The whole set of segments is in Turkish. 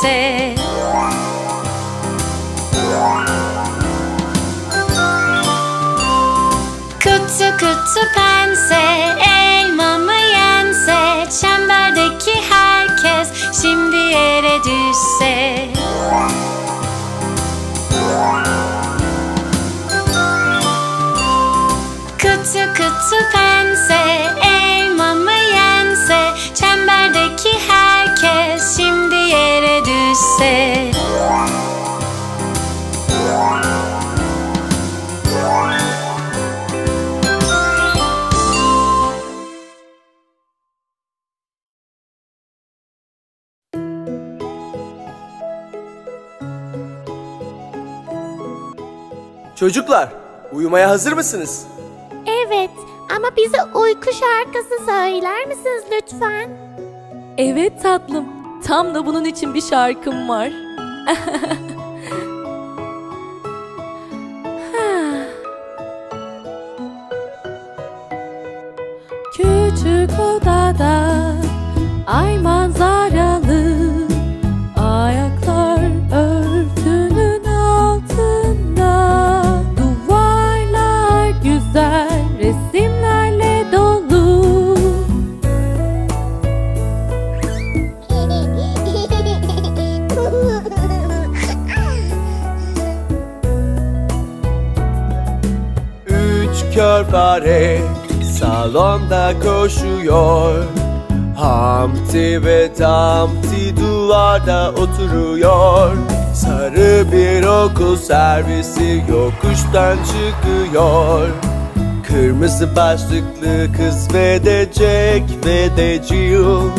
düşse. Kutu kutu pense, elmamı yense, çemberdeki herkes şimdi yere düşse. Kutu kutu pense, elmamı yense, çemberdeki herkes şimdi yere düşse. Çocuklar, uyumaya hazır mısınız? Evet, ama bize uyku şarkısı söyler misiniz lütfen? Evet tatlım, tam da bunun için bir şarkım var. Küçük odada ay manzaralı, ayaklar örtünün altında, duvarlar güzel resimlerle dolu. Üç kör fare salonda koşuyor. Humpty ve Dumpty duvarda oturuyor. Sarı bir okul servisi yokuştan çıkıyor. Kırmızı başlıklı kız ve de Jack ve de Jill.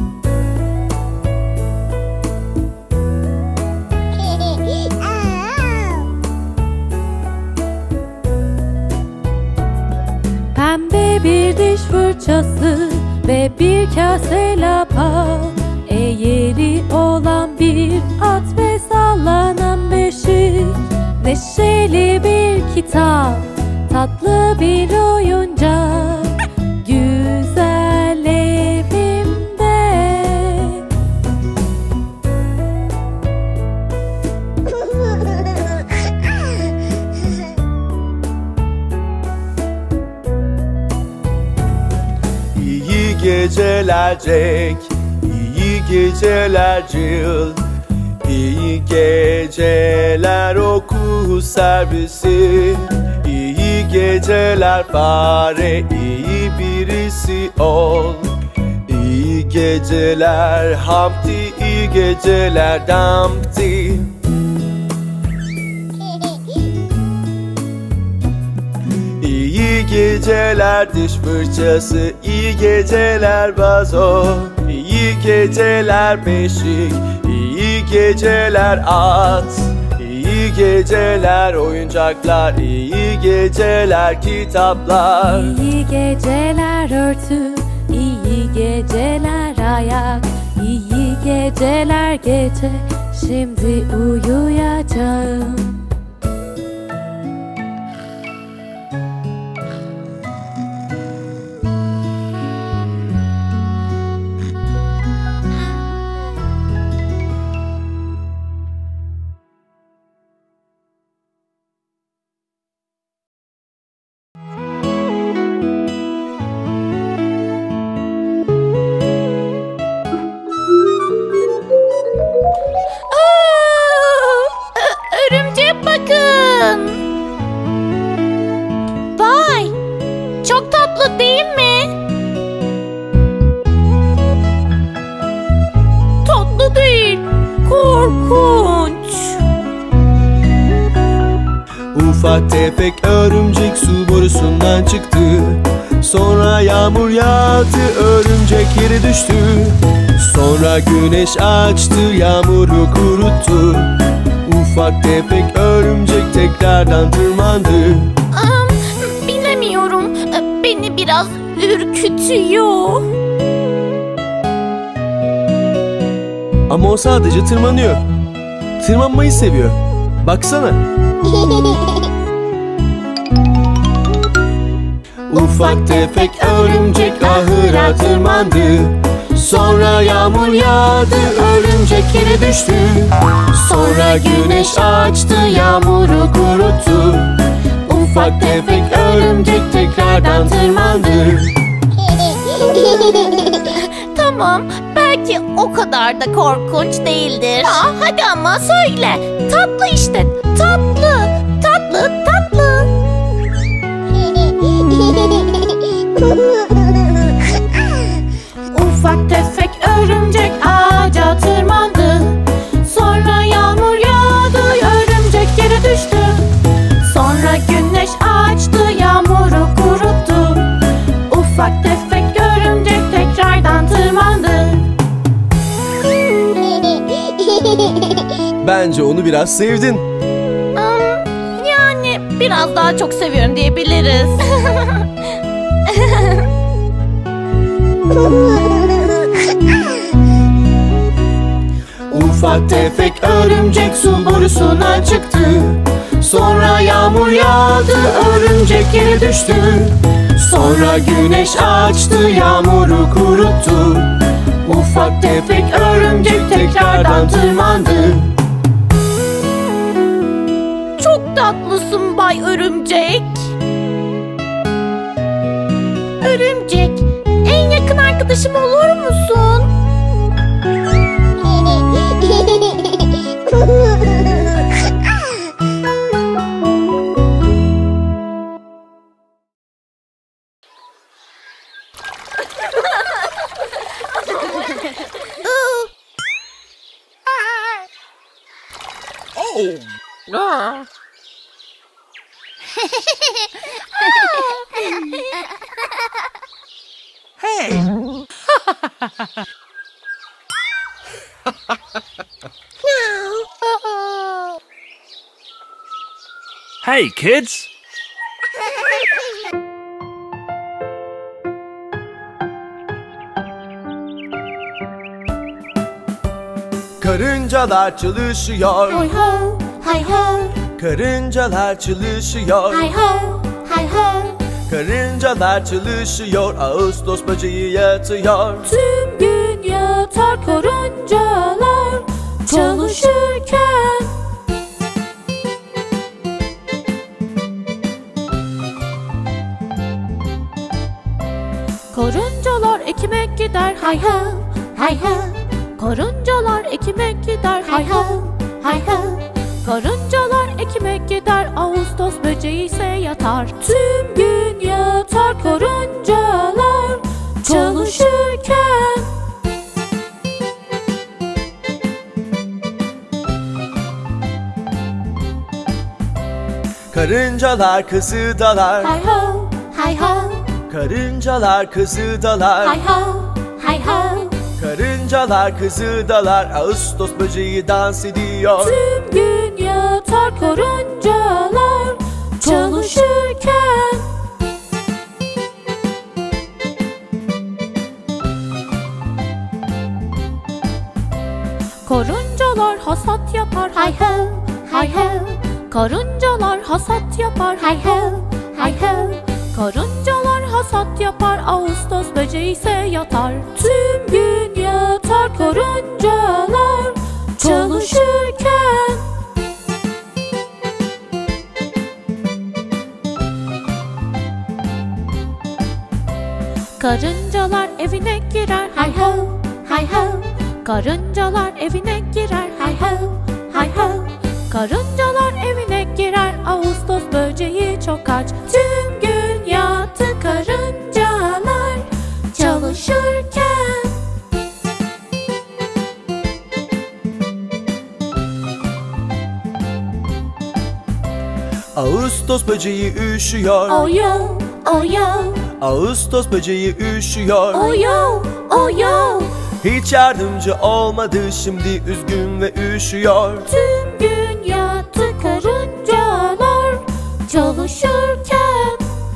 Pembe bir diş fırçası ve bir kase lapa, eğri olan bir at ve sallanan beşik, neşeli bir kitap, tatlı bir oyuncak, güzel evimde. İyi geceler Jack, iyi geceler Jill, iyi geceler okul servisi, iyi geceler fare, iyi birisi ol. İyi geceler Humpty, iyi geceler Dumpty. İyi geceler diş fırçası, iyi geceler vazo, iyi geceler beşik, iyi geceler at, iyi geceler oyuncaklar, iyi geceler kitaplar. İyi geceler örtü, iyi geceler ayak, iyi geceler gece, şimdi uyuyacağım. Örümcek bakın. Vay, çok tatlı değil mi? Tatlı değil, korkunç. Ufak tefek örümcek su borusundan çıktı. Sonra yağmur yağdı, örümcek yere düştü. Sonra güneş açtı, yağmuru kuruttu. Ufak tefek örümcek tekrardan tırmandı. Bilemiyorum, beni biraz ürkütüyor. Ama o sadece tırmanıyor. Tırmanmayı seviyor. Baksana. Ufak tefek örümcek ahıra tırmandı. Sonra yağmur yağdı, örümcek yere düştü. Sonra güneş açtı, yağmuru kuruttu. Ufak tefek örümcek tekrardan tırmandı. Tamam, belki o kadar da korkunç değildir. Hadi ama söyle. Tatlı işte, tatlı, tatlı, tatlı. Ufak tefek örümcek ağaca tırmandı. Sonra yağmur yağdı, örümcek yere düştü. Sonra güneş açtı, yağmuru kuruttu. Ufak tefek örümcek tekrardan tırmandı. Bence onu biraz sevdin. Yani biraz daha çok seviyorum diyebiliriz. Ufak tefek örümcek su borusundan çıktı. Sonra yağmur yağdı, örümcek yere düştü. Sonra güneş açtı, yağmuru kuruttu. Ufak tefek örümcek tekrardan tırmandı. Çok tatlısın Bay Örümcek. Örümcek, en yakın arkadaşım olur musun? Hey, kids! Karıncalar çalışıyor. Hay ho, hay ho, Karıncalar çalışıyor. hay ho, hay ho. Karıncalar çalışıyor. Ağustos böceği yatıyor. Tüm gün yatar karıncalar çalışırken. Karıncalar ekmek gider hay ho, hay ho. Karıncalar ekmek gider hay ho, hay ho. Karıncalar ekmek gider, Ağustos böceği ise yatar. Tüm gün yatar karıncalar çalışırken. Karıncalar kızıdalar. Hay ho, hay ho, Karıncalar kızıdalar. hay ho, hay ho. Karıncalar kızıdalar. Ağustos böceği dans ediyor. Tüm gün yatar karıncalar çalışırken. Karıncalar hasat yapar hay ho, hay ho. Karıncalar hasat yapar hay ho, hay ho. Karıncalar hasat yapar, Ağustos böceği ise yatar. Tüm gün yatar karıncalar çalışırken. Karıncalar evine girer hay ho, hay ho. Karıncalar evine girer hay ho, hay ho. Karıncalar evine girer, Ağustos böceği çok aç. Tüm gün yattı karıncalar çalışırken. Ağustos böceği üşüyor. Oh yo, oh yo, Ağustos böceği üşüyor. oh yo, oh yo. Hiç yardımcı olmadı, şimdi üzgün ve üşüyor. Tüm gün yattı karıncalar çalışırken.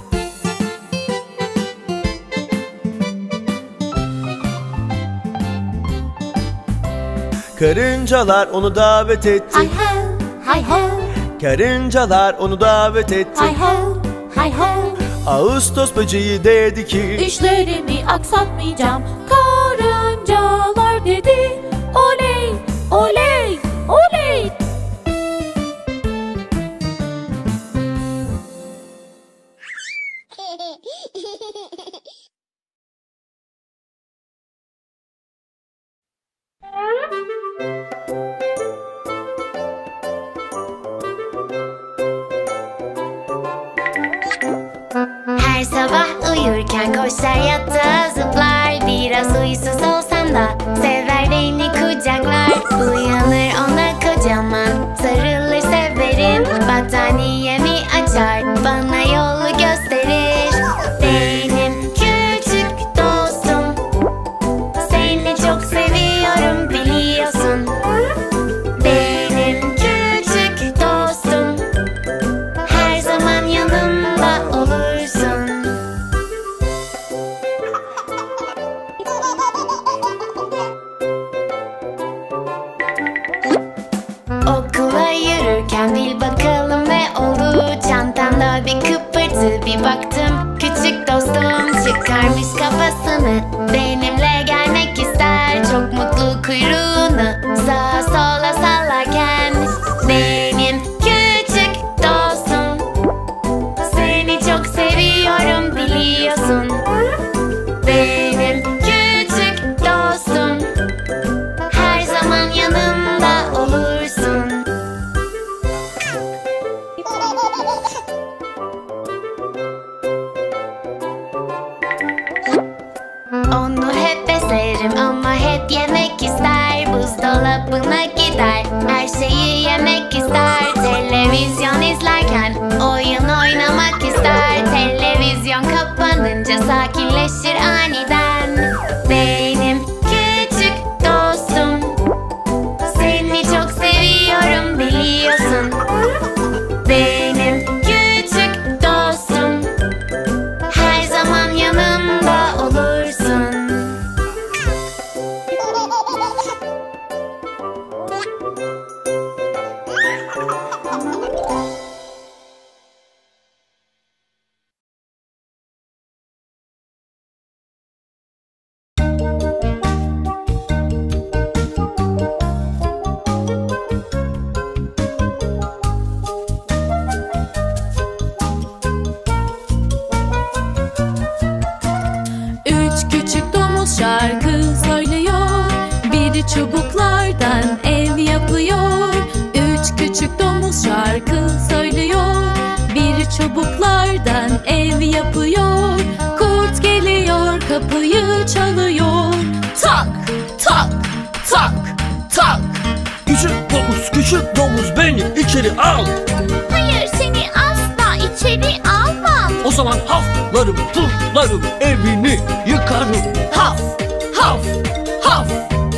Karıncalar onu davet etti. Hay ho, hay ho, Karıncalar onu davet etti. hay ho, hay ho. Ağustos böceği dedi ki İşlerimi aksatmayacağım. Karınca Oley! Oley! Her sabah uyurken koşar yatağa zıplar. Biraz huysuz olsam da sever beni kucaklar. Uyanır ona kocaman sarılır severim. Battaniyemi açar bana yolu gösterir. Benim küçük dostum, seni çok seviyorum biliyorsun. Benim küçük dostum, her zaman yanımda olursun. Okula yürürken bil bakalım ne oldu. Çantamda bir kıpırtı, bir baktım küçük dostum çıkarmış kafasını. Benimle gelmek ister, çok mutlu kuyruğunu sağa sola sallarken. Benim küçük dostum, seni çok seviyorum biliyorsun. Benim küçük dostum, her zaman yanımda olursun. Onu hep beslerim ama hep yemek ister. Buzdolabına gider, her şeyi yemek ister. Televizyon izlerken oyun oynamak ister. Televizyon kapanınca sakinleşir aniden. Benim küçük dostum, seni çok seviyorum biliyorsun. Benim küçük dostum, her zaman yanımda olursun. Üç küçük domuz şarkı söylüyor. Biri çubuklardan ev yapıyor. Üç küçük domuz şarkı söylüyor. Biri çubuklardan ev yapıyor. Kurt geliyor, kapıyı çalıyor. Tak, tak, tak, tak. Küçük domuz beni içeri al. Hayır, seni asla içeri almam. O zaman haflarım, puflarım, evini yıkarım. Haf, haf, haf.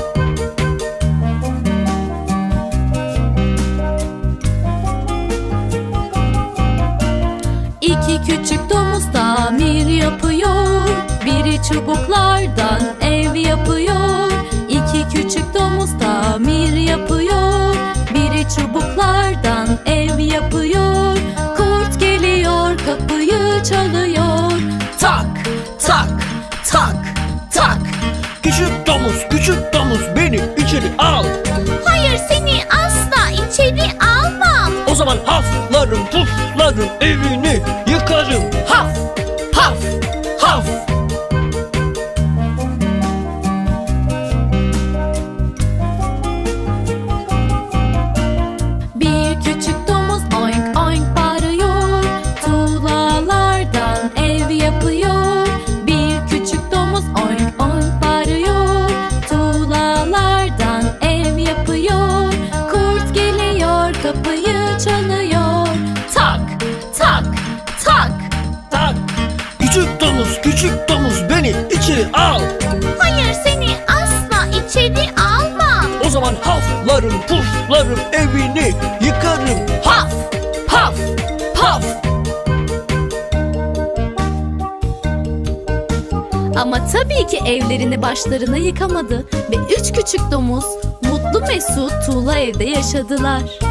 İki küçük domuz tamir yapıyor. Biri çubuklardan ev yapıyor. İki küçük domuz tamir yapıyor. Biri çubuklardan ev yapıyor. Kurt geliyor, kapıyı çalıyor. Tak, tak, tak, tak. Küçük domuz beni içeri al. Hayır, seni asla içeri almam. O zaman haflarım, puflarım, evini yıkarım. Haf, haf, haf. Bir küçük domuz oink oink bağırıyor. Tuğlalardan ev yapıyor. Bir küçük domuz oink oink bağırıyor. Tuğlalardan ev yapıyor. Kurt geliyor, kapıyı çalıyor. Tak, tak, tak. Tak. Küçük domuz beni içeri al. Hayır, seni asla içeri almam. O zaman haflarım, puflarım, evini yıkarım. Haf, haf, haf. Ama tabii ki evlerini başlarına yıkamadı ve üç küçük domuz mutlu mesut tuğla evde yaşadılar.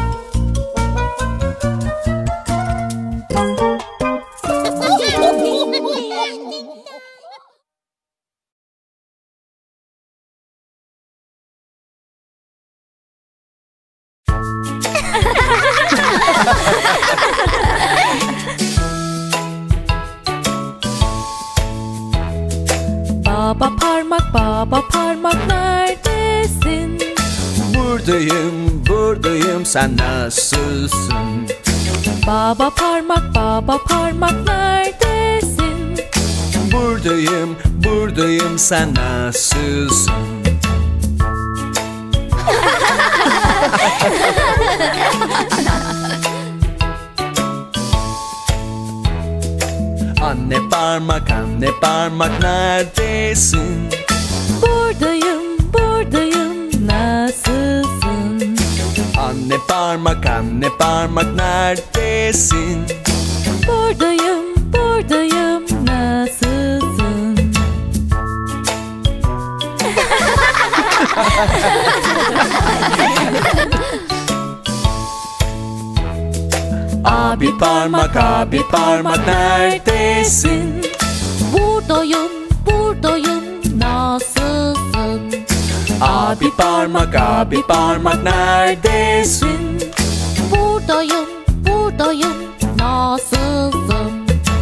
Baba parmak neredesin? Buradayım, buradayım, sen nasılsın? Baba parmak neredesin? Buradayım, buradayım, sen nasılsın? Anne parmak neredesin? Buradayım, buradayım, nasılsın? Anne parmak neredesin? Buradayım, buradayım, nasılsın? Abi parmak neredesin? Buradayım, buradayım, nasılsın? Abi parmak neredesin? Buradayım, buradayım, nasılsın?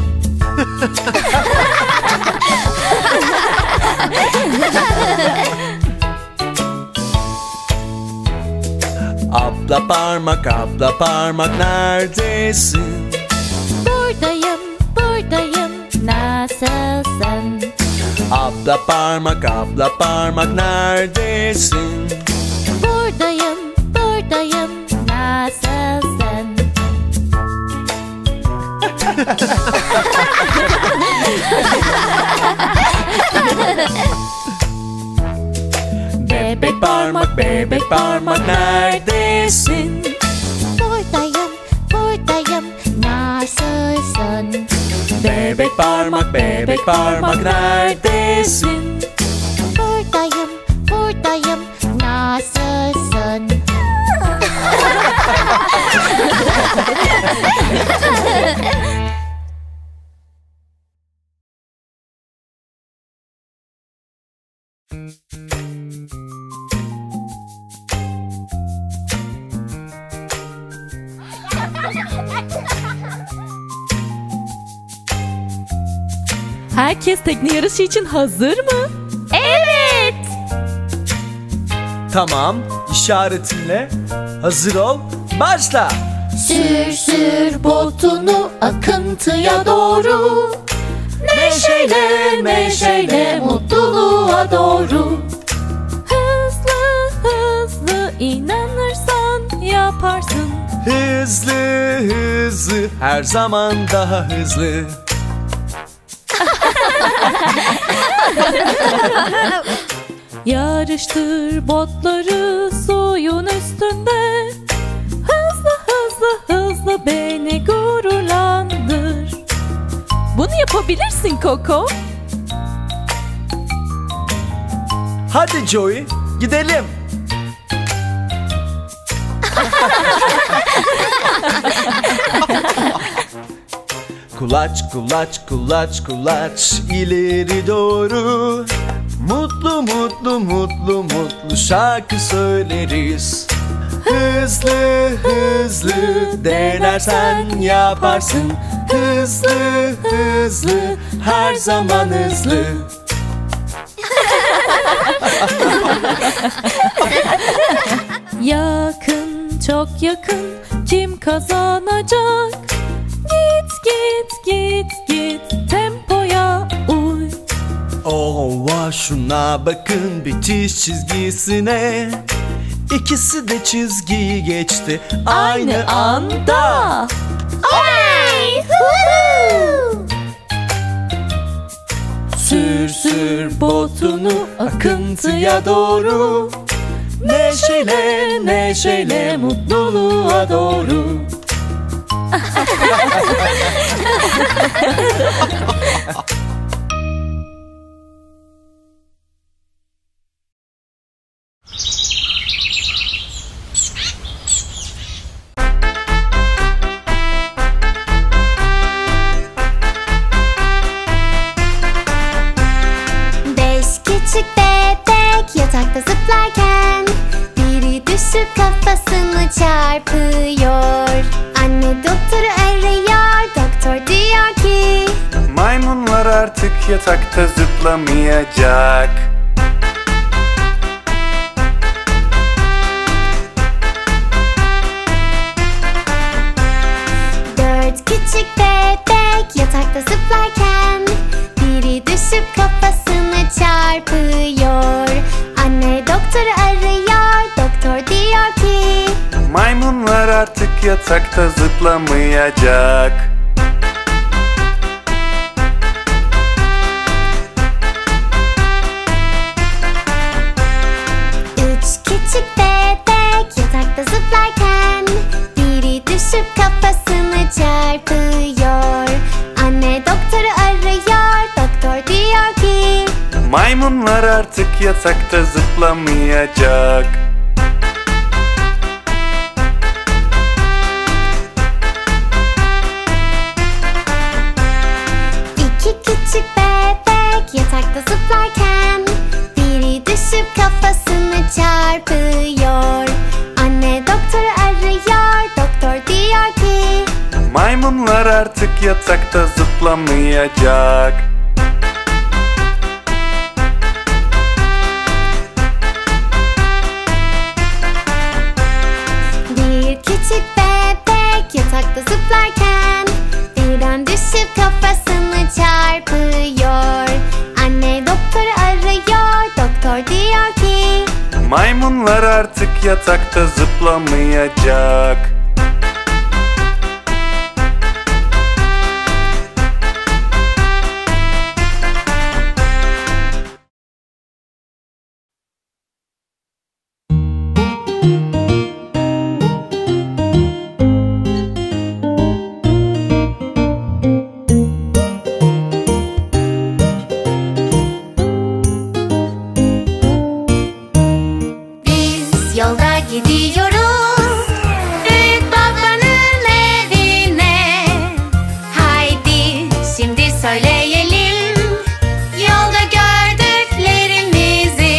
Abla parmak neredesin? Buradayım, buradayım, nasılsın? Abla parmak neredesin? Buradayım, buradayım, nasılsın? Bebek parmak neredesin? Buradayım, buradayım, nasılsın? Bebek parmak neredesin? Buradayım, buradayım, nasılsın? Herkes tekne yarışı için hazır mı? Evet. Tamam, işaretinle. Hazır ol, başla. Sür sür botunu akıntıya doğru. Neşeyle neşeyle mutluluğa doğru. Hızlı hızlı inanırsan yaparsın. Hızlı hızlı, her zaman daha hızlı. Yarıştır botları suyun üstünde. Hızlı hızlı hızlı beni gururlandır. Bunu yapabilirsin Koko. Hadi Joey, gidelim. Kulaç kulaç kulaç kulaç ileri doğru. Mutlu mutlu mutlu mutlu şarkı söyleriz. Hızlı hızlı denersen yaparsın. Hızlı hızlı, her zaman hızlı. Yakın, çok yakın, kim kazanacak? Git git git git, tempoya uy. Oh, şuna bakın bitiş çizgisine. İkisi de çizgiyi geçti aynı anda. Oley! Huhu! Sür sür botunu akıntıya doğru. Neşeyle neşeyle mutluluğa doğru. Küçük bebek yatakta zıplarken biri düşüp kafasını çarpıyor. Anne artık yatakta zıplamayacak. Dört küçük bebek yatakta zıplarken biri düşüp kafasını çarpıyor. Anne doktoru arıyor, doktor diyor ki maymunlar artık yatakta zıplamayacak. Üç küçük bebek yatakta zıplarken biri düşüp kafasını çarpıyor. Anne doktoru arıyor, doktor diyor ki maymunlar artık yatakta zıplamayacak. İki küçük bebek yatakta zıplarken biri düşüp kafasını çarpıyor. Anne doktoru arıyor, doktor diyor ki maymunlar artık yatakta zıplamayacak. Bir küçük bebek yatakta zıplarken birden düşüp kafasını çarpıyor. Anne doktoru arıyor, doktor diyor ki maymunlar artık yatakta zıplamayacak. biz yolda gidiyoruz büyük babanın evine. Haydi şimdi söyleyelim yolda gördüklerimizi.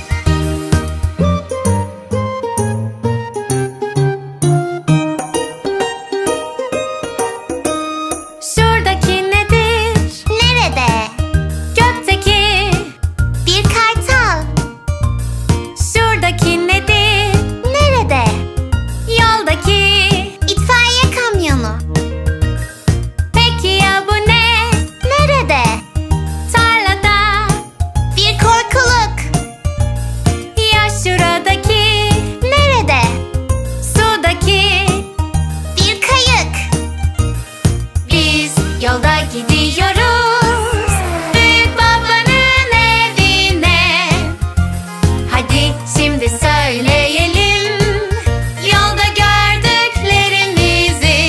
Şuradaki nedir? Nerede? Gökteki bir kartal. Şuradaki nedir? Nerede? Yoldaki itfaiye kamyonu. Peki ya bu ne? Nerede? Tarlada bir korkuluk. Ya şuradaki nerede? Sudaki bir kayık. Biz yolda gidiyoruz büyük babanın evine. Hadi şimdi söyleyelim yolda gördüklerimizi.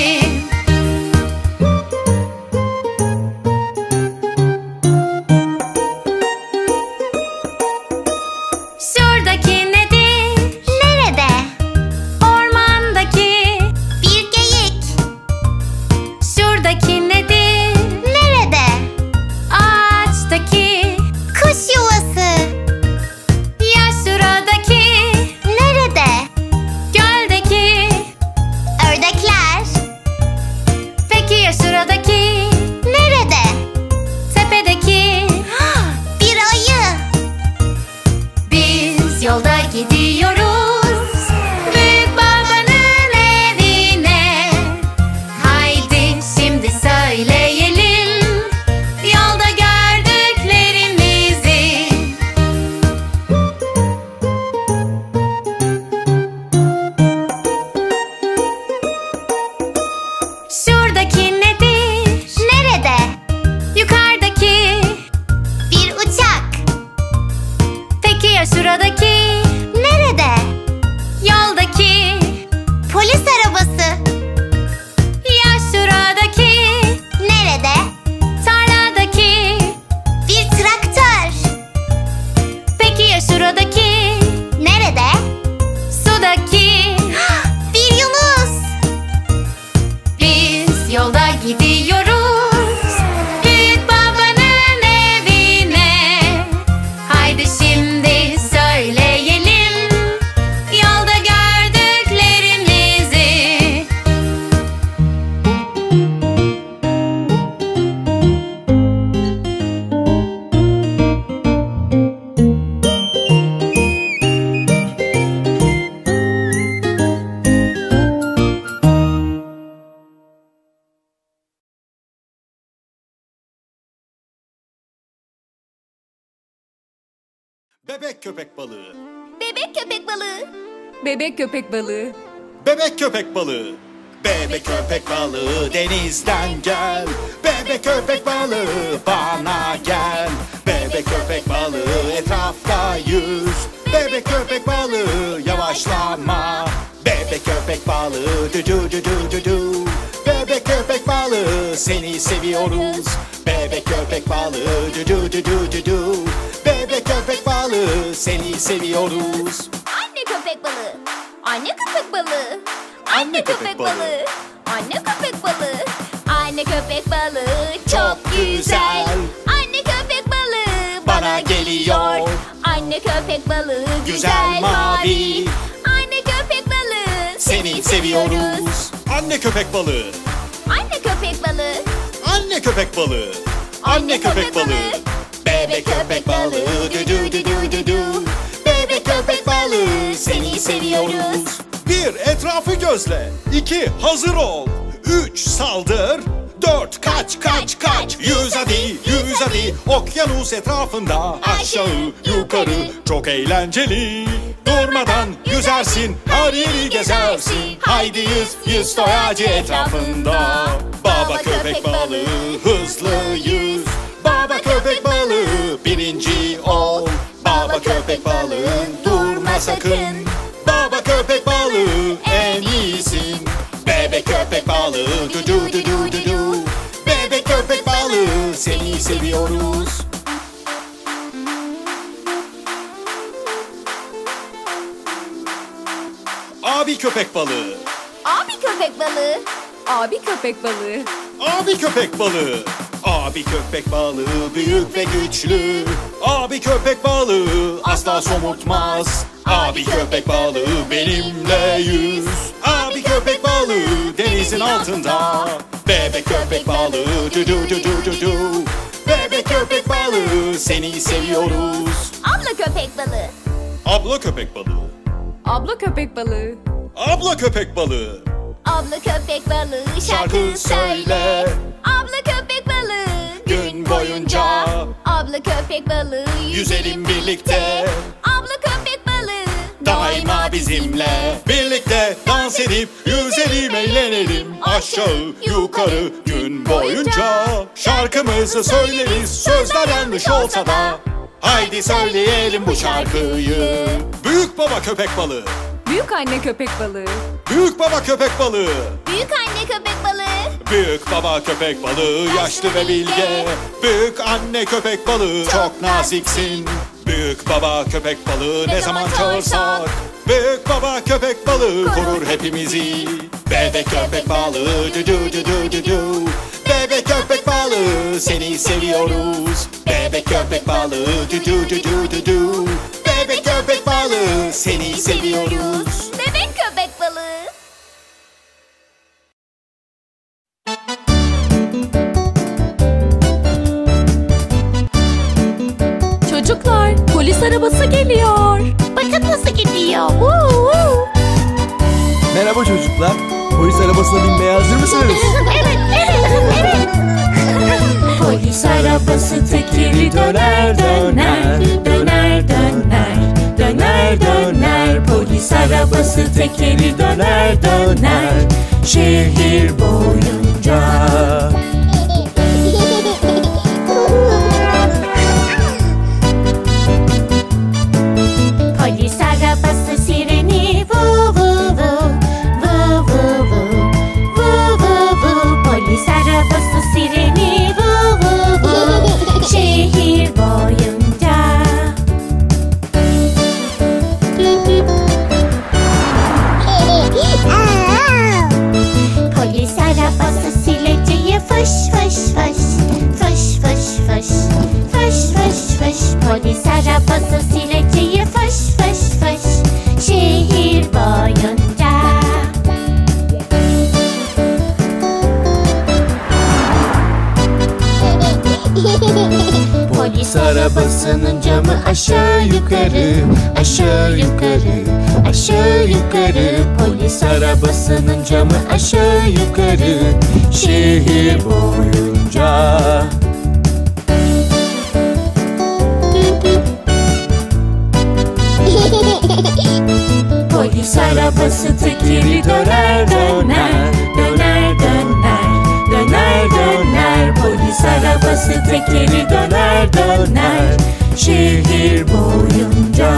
Şuradaki nedir? Nerede? Ormandaki bir geyik. Şuradaki nedir? Nerede? Ağaçtaki kuş yuvası. Ya şuradaki nerede? Göldeki ördekler. Peki ya şuradaki nerede? Tepedeki bir ayı. Biz yolda gidiyoruz büyük babanın evine. Haydi şimdi söyleyelim yolda gördüklerimizi. Şuradaki nedir? Nerede? Yukarıdaki bir uçak. Peki ya şuradaki nerede? Bebek köpek balığı. Bebek köpek balığı. Bebek köpek balığı. Bebek köpek balığı. Bebek köpek balığı denizden gel. Bebek köpek balığı bana gel. Bebek köpek balığı etrafta yüz. Bebek köpek balığı yavaşlama. Bebek köpek balığı dü dü dü dü dü dü. Bebek köpek balığı seni seviyoruz. Bebek köpek balığı dü dü dü dü dü dü. Bebek köpek balığı seni seviyoruz. Anne köpek balığı. Anne köpek balığı. Anne köpek balığı. Anne köpek balığı. Anne köpek balığı çok güzel. Anne köpek balığı bana geliyor. Anne köpek balığı güzel mavi. Anne köpek balığı seni seviyoruz. Anne köpek balığı. Anne köpek balığı. Anne köpek balığı. Anne köpek balığı. Bebek köpek balığı dü dü dü dü dü dü. Bebek köpek balığı seni seviyoruz. 1. Etrafı gözle. 2. Hazır ol. 3. Saldır. 4. Kaç kaç kaç. Yüz hadi yüz hadi. Okyanus etrafında aşağı yukarı. Çok eğlenceli. Durmadan yüzersin. Her yeri gezersin. Haydi yüz ağacı etrafında. Baba köpek balığı hızlı yüz. Baba köpek balığı birinci ol. Baba köpek balığı durma sakın. Baba köpek balığı en iyisin. Bebek köpek balığı du du du du du du. Bebek köpek balığı seni seviyoruz. Abi köpek balığı. Abi köpek balığı. Abi köpek balığı. Abi köpek balığı. Abi köpek balığı büyük ve güçlü. Abi köpek balığı asla somurtmaz. Abi köpek balığı benimle yüz. Abi köpek balığı denizin altında. Bebek köpek balığı dü dü dü dü dü dü. Bebek köpek balığı seni seviyoruz. Abla köpek balığı. Abla köpek balığı. Abla köpek balığı. Abla köpek balığı. Abla köpek balığı şarkı söyle. Abla köpek balığı gün boyunca. Abla köpek balığı Yüzelim birlikte. Abla köpek balığı Daima bizimle. Birlikte dans edip yüzelim eğlenelim. Aşağı yukarı gün boyunca. Şarkımızı söyleriz sözler yanlış olsa da. Haydi söyleyelim bu şarkıyı. Büyük baba köpek balığı. Büyük anne köpek balığı. Büyük baba köpek balığı. Büyük anne köpek balığı. Büyük baba köpek balığı yaşlı ve bilge. Büyük anne köpek balığı çok naziksin. Büyük baba köpek balığı ne zaman çağırsak. Büyük baba köpek balığı korur hepimizi. Bebek köpek balığı dü dü dü dü dü dü. Bebek köpek balığı seni seviyoruz. Bebek köpek balığı dü dü dü dü dü dü. Bebek köpek balığı seni seviyoruz. Bebek köpek balığı. Çocuklar, polis arabası geliyor. Bakın nasıl gidiyor. Merhaba çocuklar. Polis arabasına binmeye hazır mısınız? Evet. Polis arabası tekeri döner döner, döner döner, döner döner. Polis arabası tekeri döner döner, şehir boyunca. Polis arabası sireni vu vu vu, vu vu vu, vu vu vu. Polis arabası sireni vu vu vu, şehir boyunca. Polis arabası sileceği fış fış fış, fış fış fış, fış fış fış. Polis arabası sileceği fış fış fış, şehir boyunca. Polis arabasının camı aşağı yukarı, aşağı yukarı, aşağı yukarı. Polis arabasının camı aşağı yukarı, şehir boyunca. Polis arabası tekeri döner döner, döner döner, döner döner. Polis arabası tekeri döner döner, şehir boyunca.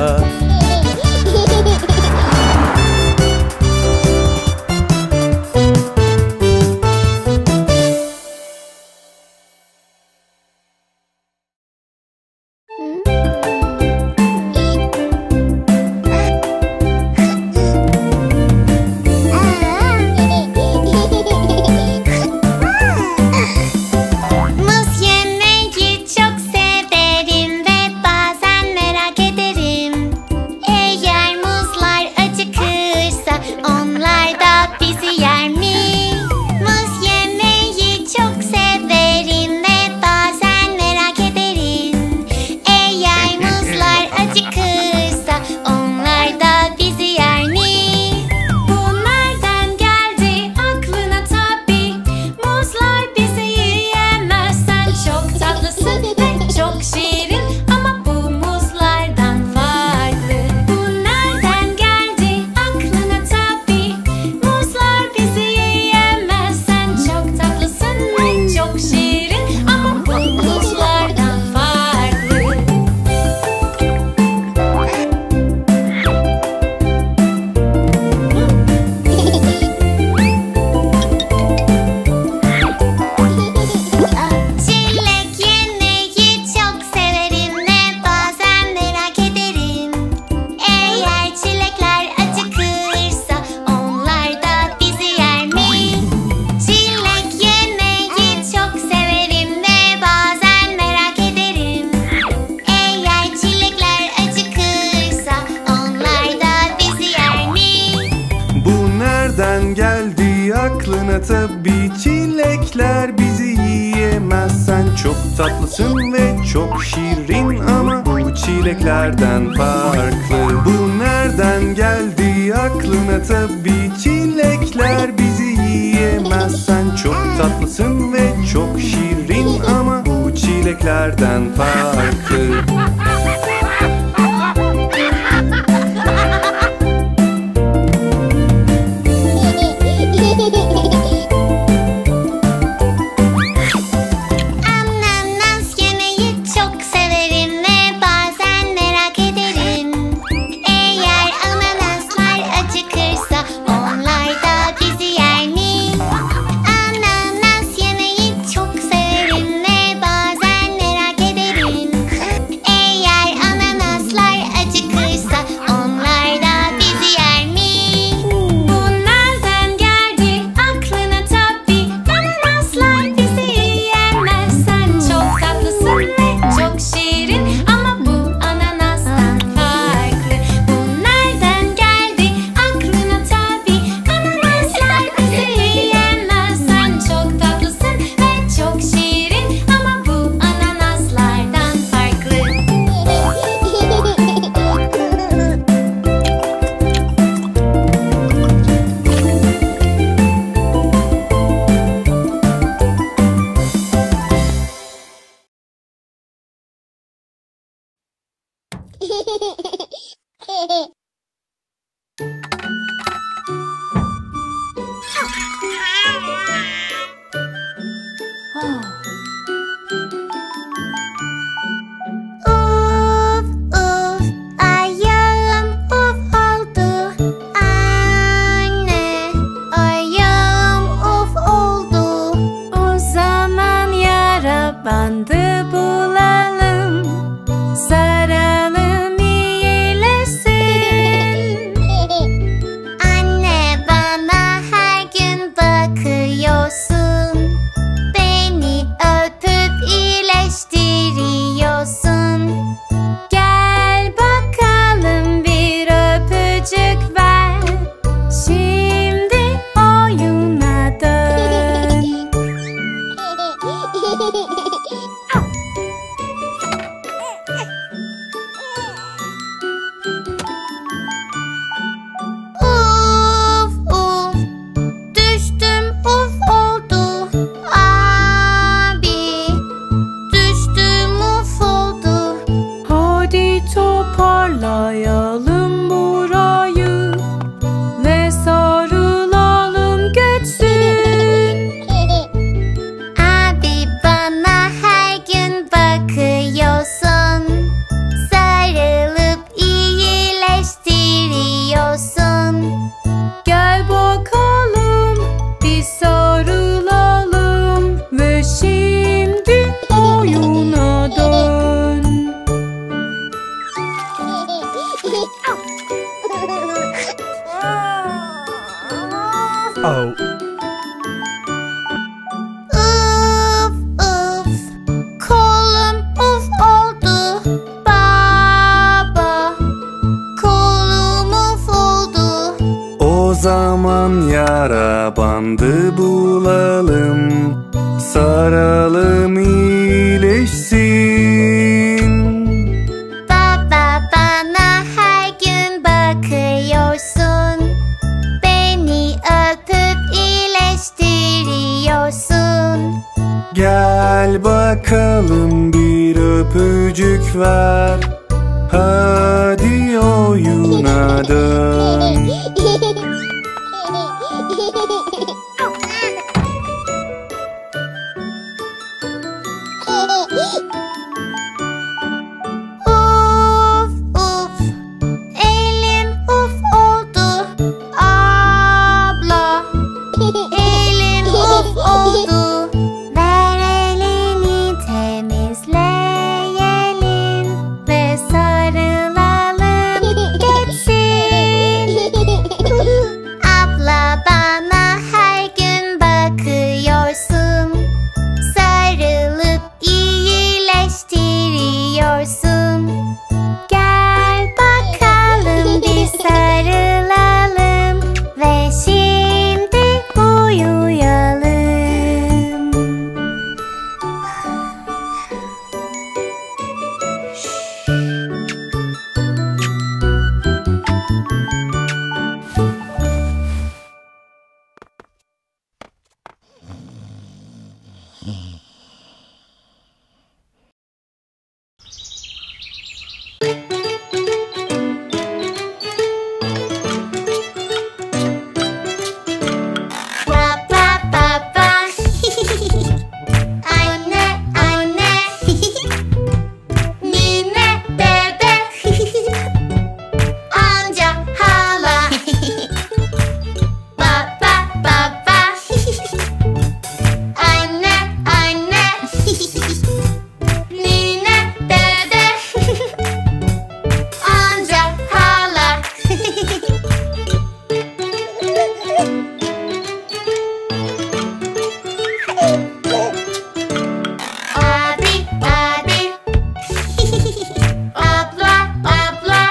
Tabii çilekler bizi yiyemez. Sen çok tatlısın ve çok şirin ama bu çileklerden farklı. Bu nereden geldi aklına? Tabii çilekler bizi yiyemez. Sen çok tatlısın ve çok şirin ama bu çileklerden farklı. Oh. Uf uf, kolum uf oldu. Baba, kolum uf oldu. O zaman yara bandı bulalım, saralım iyileşsin. Baba, bana her gün bakıyorsun. Beni öpüp iyileştiriyorsun. Gel bakalım bir öpücük ver, hadi oyuna dön. Uf uf, elim uf oldu. Abla, elim uf oldu. Ver elini temizleyelim ve sarılalım geçsin. Abla, bana her gün bakıyorsun. Sarılıp iyileştiriyorsun. Gel bakalım bir sarılalım ve şimdi uyuyalım. Baba baba, anne anne, nine dede, amca hala. Baba baba, anne anne, nine dede, amca hala. Abi abi, abla abla,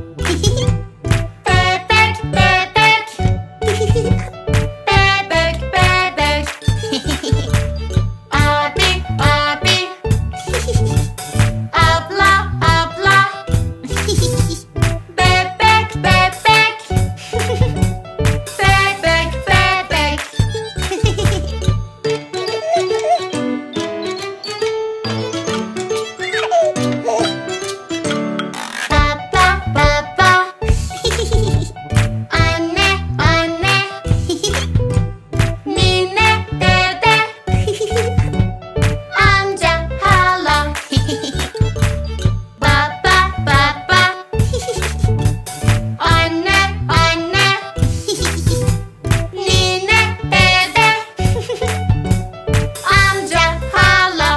bebek bebek, bebek bebek. Abi abi, abla abla, bebek bebek, bebek bebek. Baba baba, anne anne, nine dede, amca hala. Baba baba, anne anne, nine dede, amca hala.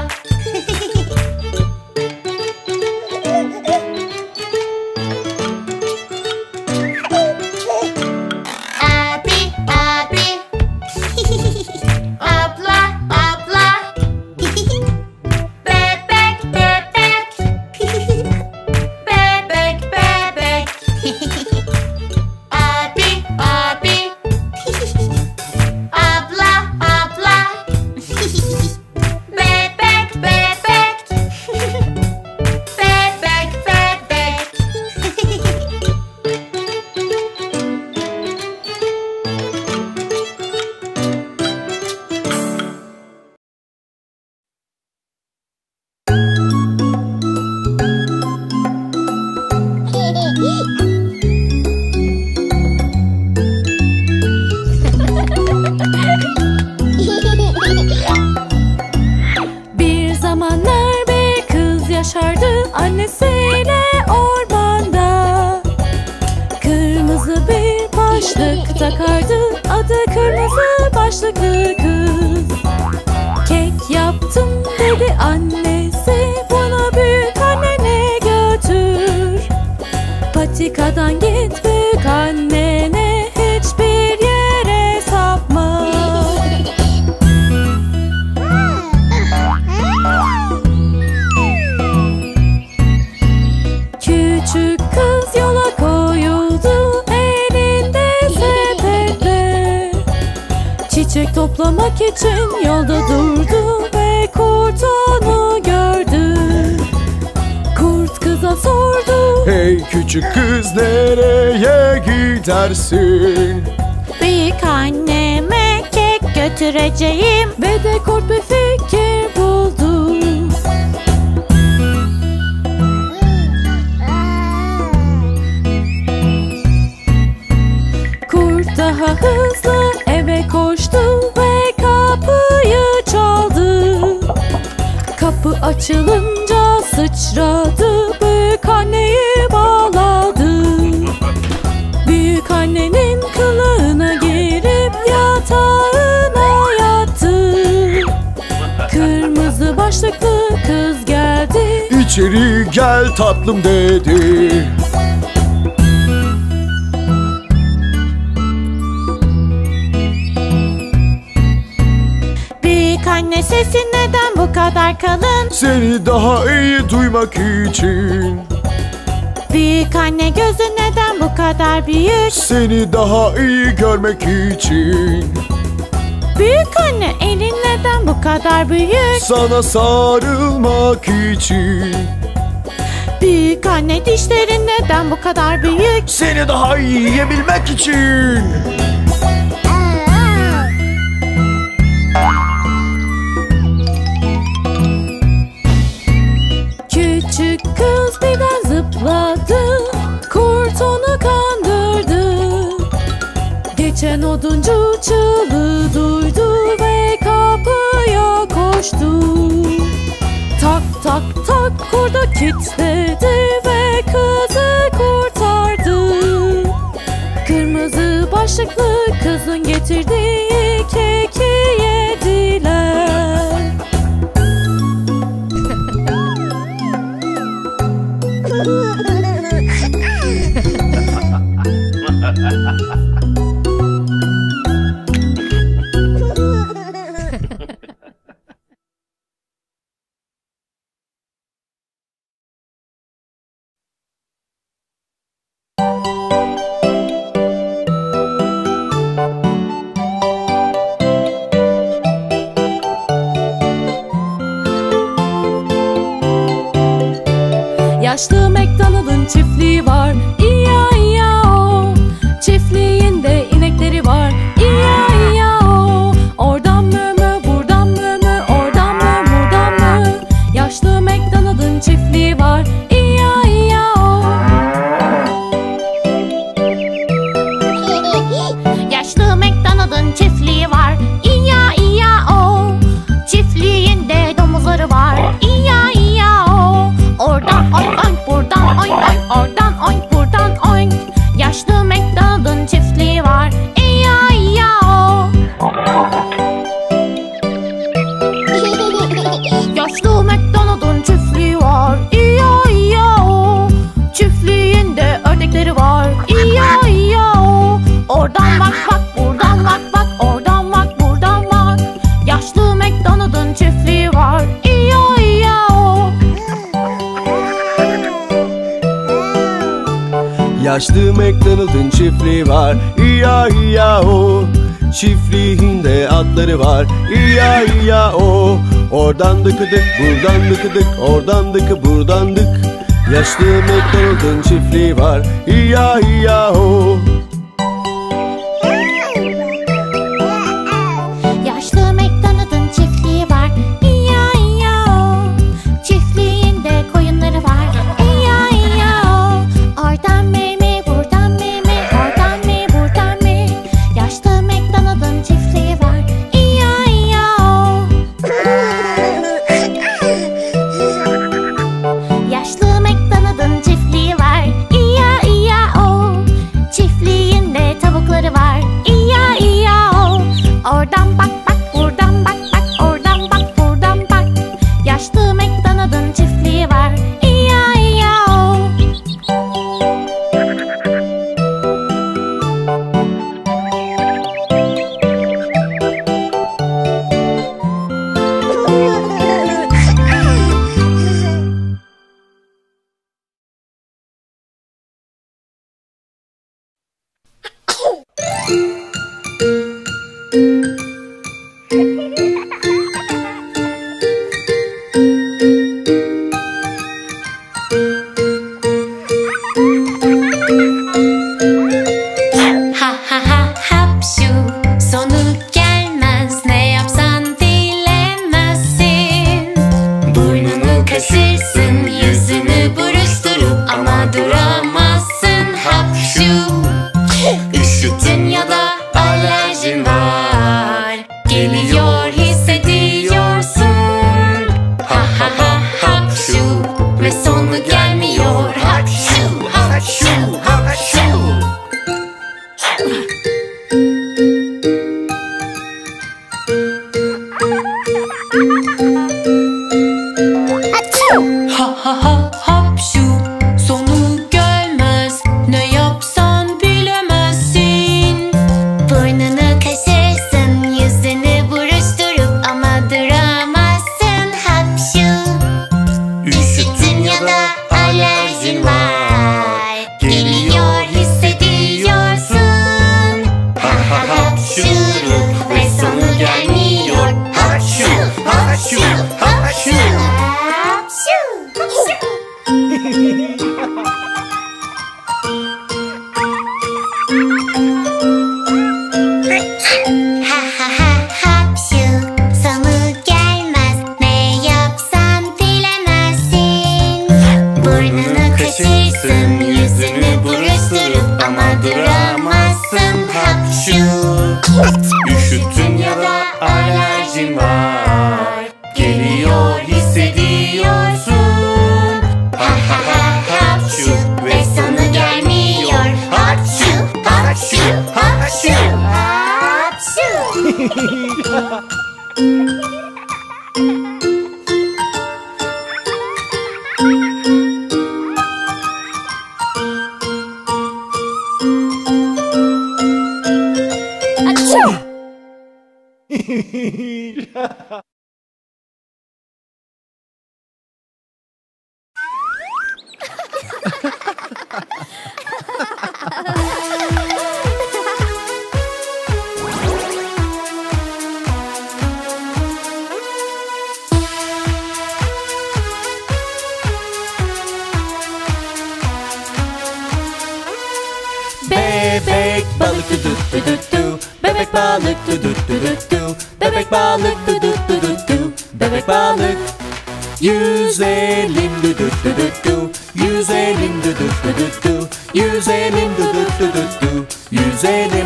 Abi abi, abla abla, bebek bebek, bebek bebek. Abi abi, abla abla, bebek bebek, bebek bebek. Bir zamanlar bir kız yaşardı annesiyle ormanda. Kırmızı bir başlık takardı, adı kırmızı başlıklı kız. Kek yaptım dedi annesi, bunu büyük annene götür. Patikadan git büyük annene, hiçbir yere sapma. Küçük kız yola koyuldu, elinde sepetle. Çiçek toplamak için yolda durdu ve kurt onu gördü. Kurt kıza sordu: Hey küçük kız, nereye gidersin? büyük anneme kek götüreceğim. Ve de kurt bir fikir buldu. Kurt daha hızlı eve koştu ve kapıyı çaldı. Kapı açılınca sıçradı, büyük anneyi bağladı. Büyük annenin kılığına girip yatağına yattı. Kırmızı başlıklı kız geldi. İçeri gel tatlım dedi. Büyük anne, sesin neden bu kadar kalın? Seni daha iyi duymak için. Büyük anne, gözün neden bu kadar büyük? Seni daha iyi görmek için. Büyük anne, elin neden bu kadar büyük? Sana sarılmak için. Büyük anne, dişlerin neden bu kadar büyük? Seni daha iyi yiyebilmek için. Küçük kız birden zıpladı, kurt onu kandırdı. Geçen oduncu çığlığı duydu ve kapıya koştu. Tak tak tak kurdu kilitledi ve kızı kurtardı. Kırmızı başlıklı kızın getirdiği keki yediler. Yaşlı McDonald'ın çiftliği var, İya-İya-o. Çiftliğinde inekleri var, İya-İya-o. Oradan mı mı, buradan mı mı, oradan mı, buradan mı? Yaşlı McDonald'ın çiftliği var, İya-İya-o. Yaşlı McDonald'ın çiftliği var, İya-İya-o. Çiftliğinde domuzları var, İya-İya-o. Oradan oink oink, buradan oink oink, oradan oink, buradan oink. Yaşlı McDonald'ın çiftliği var, İya-İya-o. Yaşlı McDonald'ın çiftliği var, İya-İya-o. Çiftliğinde ördekleri var, İya-İya-o. Oradan bak bak, buradan bak bak, oradan bak, buradan bak. Yaşlı McDonald'ın çiftliği var, İya-İya-o. Yaşlı McDonald'ın çiftliği var, İya-İya-o. Çiftliğinde atları var, İya-İya-o. Oradan dıkıdık, buradan dıkıdık, oradan dıkı, buradan dık. Yaşlı McDonald'ın çiftliği var, İya-İya-o. Yaşlı McDonald'ın çiftliği var, İya-İya-o. Çiftliğinde koyunları var, İya-İya-o. Oradan meme, buradan meme, oradan mı, buradan mı? Yaşlı McDonald'ın çiftliği var, İya-İya-o. Yaşlı McDonald'ın çiftliği var, İya-İya-o. Çiftliğinde Üşüttün ya da alerjin var, geliyor hissediyorsun. Ha ha ha hapşu ve sonu gelmiyor. Hapşu hapşu hapşu hapşu. Bebek balık du du du du du. Bebek balık du du du du du. Bebek balık du du du du du. Bebek balık. Yüzelim du du du du du. Yüzelim du du du du du. Yüzelim du du du du du. Yüzelim.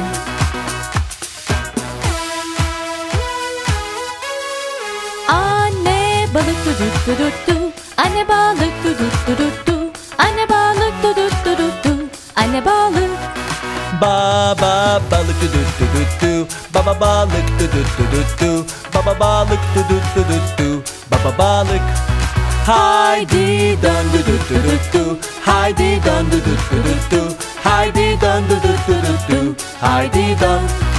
Anne balık du du du du du. Anne balık du du du du du. Anne balık du du du du du. Anne balık. Baba balık du du du du du. Baba balık du du du du du. Baba balık du du du du du. Baba balık. Haydi dön du du du du du. Haydi dön du du du du du. Haydi dön du du du du du. Haydi dön.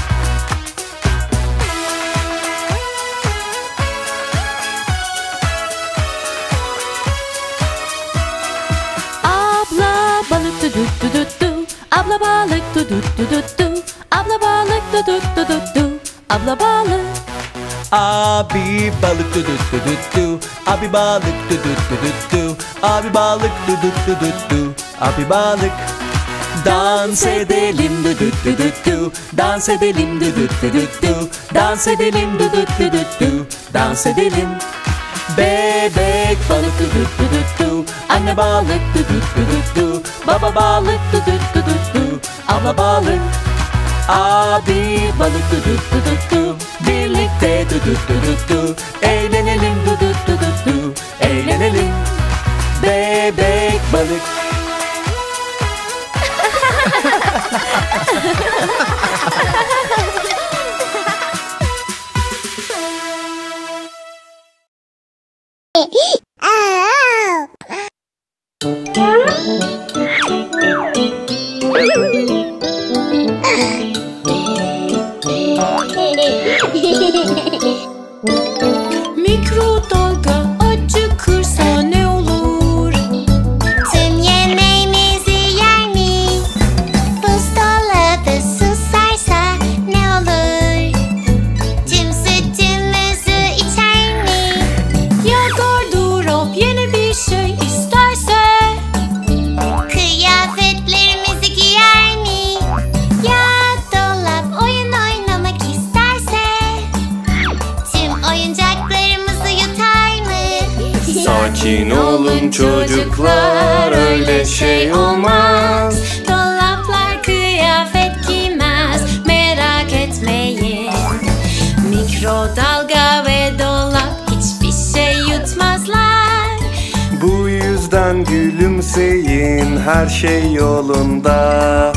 Abla balık du du du du du. Abla balık du du du du du. Abla balık du du du du du. Abla balık. Abi balık du du du du du. Abi balık du du du du du. Abi balık du du du du du. Abi balık. Dans edelim du du du du du. Dans edelim du du du du du. Dans edelim du du du du du. Dans edelim. Bebek balık du du du du du. Anne balık du du du du du. Baba balık du du du du du. Abla balık. Abi balık du du du du du. Birlikte du du du du du. Eğlenelim du du du du du. Eğlenelim. Bebek balık. Mikrodalga acıkırsa ne olur? Tüm yemeğimizi yer mi? Buzdolabı susarsa çocuklar, öyle şey olmaz. Dolaplar kıyafet giymez, merak etmeyin. Mikrodalga ve dolap hiçbir şey yutmazlar. Bu yüzden gülümseyin, her şey yolunda.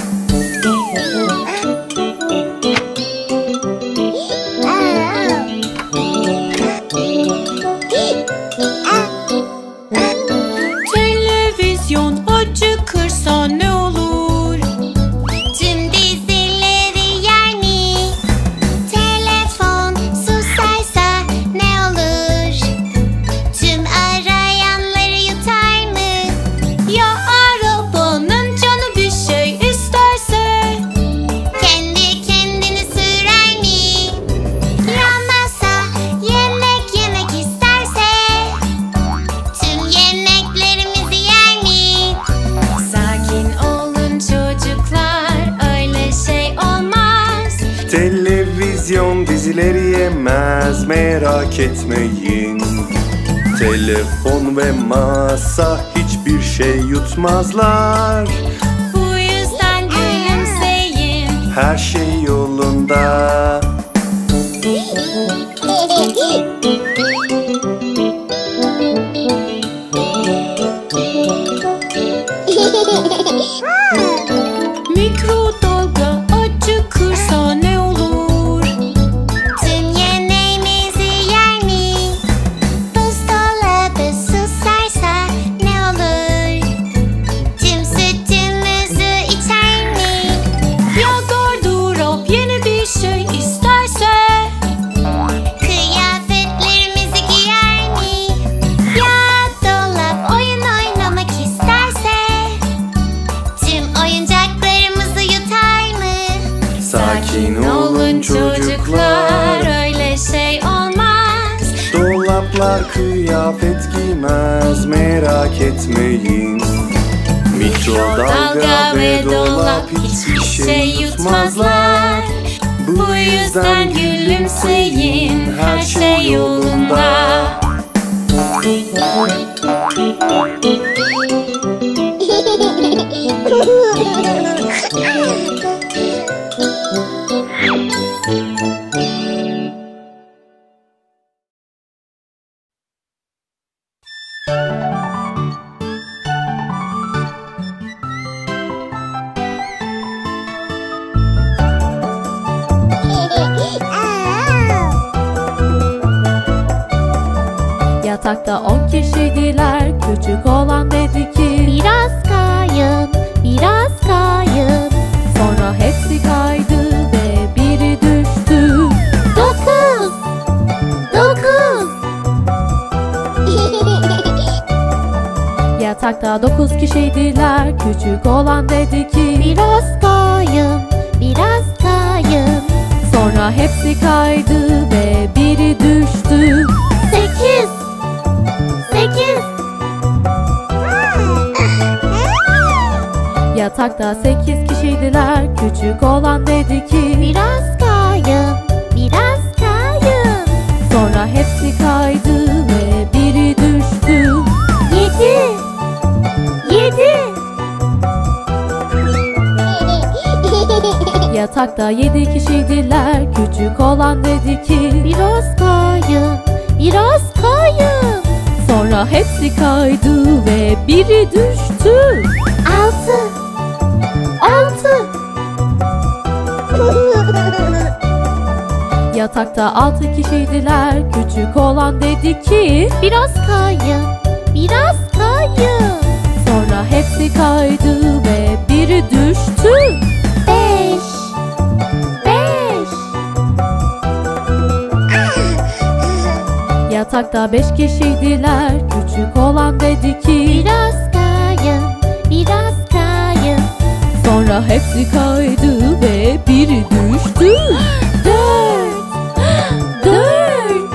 Televizyon acıkırsa ne olur? Tüm dizileri yer mi? Telefon susarsa ne olur? Tüm arayanları yutar mı? Ya arabanın canı bir şey isterse? Kendi kendini sürer mi? Ya masa yemek yemek isterse? Tüm yemeklerimizi yer mi? Sakin olun çocuklar, öyle şey olmaz. Televizyon dizileri yemez, merak etmeyin. Telefon ve masa hiçbir şey yutmazlar. Bu yüzden gülümseyin. Her şey yolunda. Mikrodalga acıkırsa ne olur? Tüm yemeğimizi yer mi? Buzdolabı susarsa ne olur? Tüm sütümüzü içer mi? Ya gardırop yeni bir şey isterse? Kıyafetlerimizi giyer mi? Ya dolap oyun oynamak isterse? Tüm oyuncaklarımızı yutar mı? Sakin olun çocuklar, öyle şey olmaz. dolaplar kıyafet giymez, merak etmeyin. Mikrodalga ve dolap hiçbir şey yutmazlar. Bu yüzden gülümseyin, her şey yolunda. Yatakta 10 kişiydiler, küçük olan dedi ki Biraz kayın, biraz kayın. sonra hepsi kaydı ve biri düştü. 9 9 Yatakta 9 kişiydiler, küçük olan dedi ki Biraz kayın, biraz kayın. sonra hepsi kaydı ve biri düştü. 8 8 Yatakta 8 kişiydiler, küçük olan dedi ki Biraz kayın, biraz kayın. sonra hepsi kaydı ve biri düştü. 7 7 Yatakta 7 kişiydiler, küçük olan dedi ki Biraz kayın, biraz kayın. sonra hepsi kaydı ve biri düştü. 6 Yatakta 6 kişiydiler, küçük olan dedi ki Biraz kayın, biraz kayın. sonra hepsi kaydı ve biri düştü. 5 Yatakta 5 kişiydiler, küçük olan dedi ki Biraz kayın, biraz kayın. sonra hepsi kaydı ve biri düştü. 4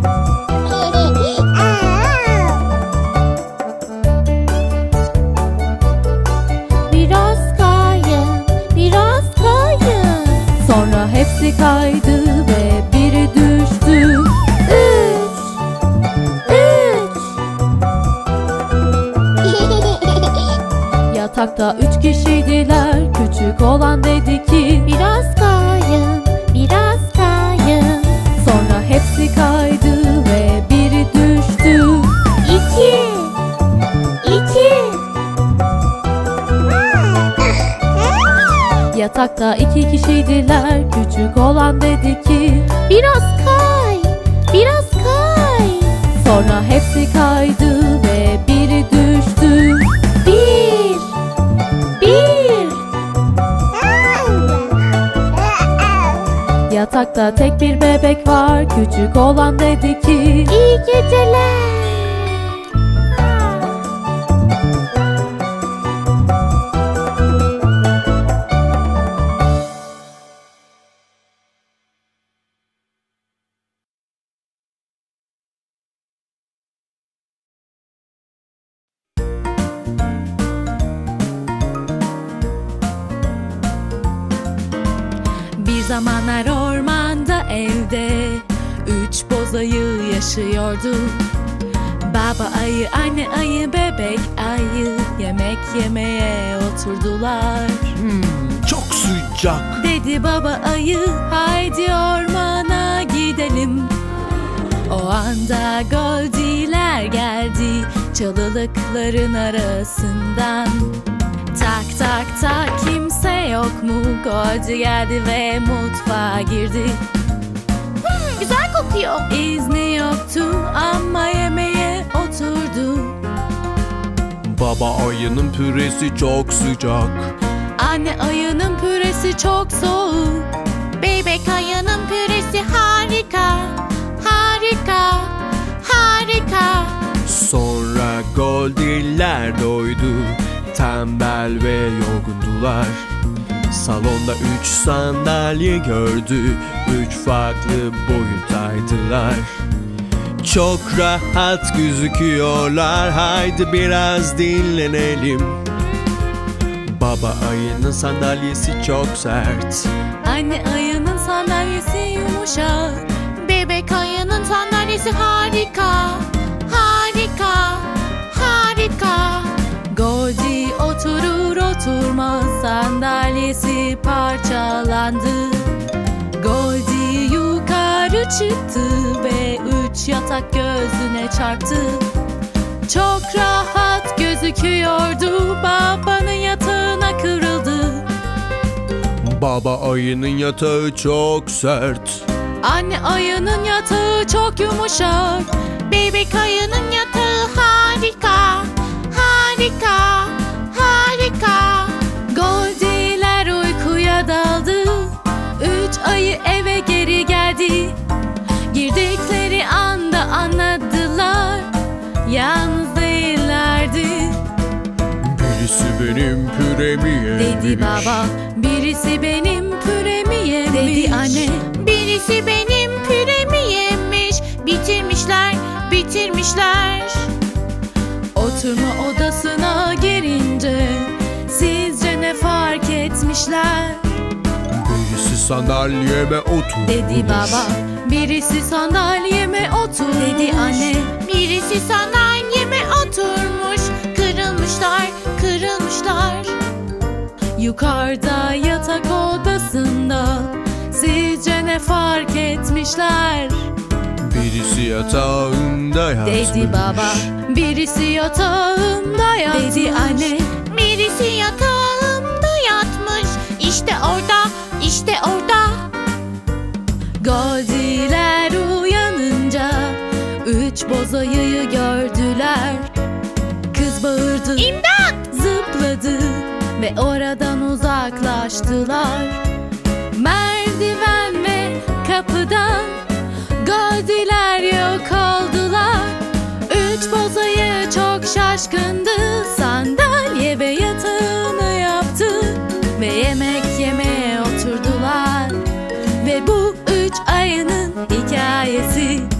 Biraz kayın, biraz kayın. sonra hepsi kaydı ve biri düştü. 3 Yatakta 3 kişiydiler. Küçük olan dedi ki Biraz kayın, biraz kayın. Sonra hepsi kaydı ve biri düştü. 2. Yatakta 2 kişiydiler. Küçük olan dedi ki Biraz kay, biraz kay. Sonra hepsi kaydı ve biri düştü. 1. Yatakta tek bir bebek var. Küçük olan dedi ki İyi geceler. Bir zamanlar ormanda evde 3 boz ayı yaşıyordu. Baba ayı, anne ayı, bebek ayı yemek yemeye oturdular. Çok sıcak. Dedi baba ayı, haydi ormana gidelim. O anda Goldiler geldi çalılıkların arasından. Tak tak tak, kimse yok mu? Goldi geldi ve mutfağa girdi. Güzel kokuyor. İzni yoktu ama yemeğe oturdu. Baba ayının püresi çok sıcak. Anne ayının püresi çok soğuk. Bebek ayının püresi harika, harika, harika. Sonra Goldiler doydu. Tembel ve yorgundular. Salonda 3 sandalye gördü. 3 farklı boyuttaydılar. Çok rahat gözüküyorlar. Haydi biraz dinlenelim. Baba ayının sandalyesi çok sert. Anne ayının sandalyesi yumuşak. Bebek ayının sandalyesi harika, harika, harika. Goldi oturur oturmaz sandalyesi parçalandı. Goldi yukarı çıktı ve 3 yatak gözüne çarptı. Çok rahat gözüküyordu, babanın yatağına kırıldı. Baba ayının yatağı çok sert. Anne ayının yatağı çok yumuşak. Bebek ayının yatağı harika, harika, harika. Goldiler uykuya daldı. 3 ayı eve geri geldi. Girdikleri anda anladılar, yalnız değillerdi. Birisi benim püremi yemiş. Dedi baba, birisi benim püremi yemiş. Dedi anne, Birisi benim püremi yemiş. Bitirmişler, bitirmişler. oturma odasına girince sizce ne fark etmişler? Birisi sandalyeme oturmuş. Dedi baba, birisi sandalyeme otur. Dedi anne, Birisi sandalyeme oturmuş. Kırılmışlar, kırılmışlar. yukarıda yatak odasında sizce ne fark etmişler? Birisi yatağımda yatmış. Dedi baba, birisi yatağımda yatmış. Dedi anne, Birisi yatağımda yatmış. İşte orada, işte orada. Goldiler uyanınca 3 boz ayıyı gördüler. Kız bağırdı, İmdat! zıpladı ve oradan uzaklaştılar. Merdiven ve kapıdan Goldiler yok oldular. 3 boz ayı çok şaşkındı. Sandalye ve yatağını yaptı ve yemek yemeye oturdular. Ve bu 3 ayının hikayesi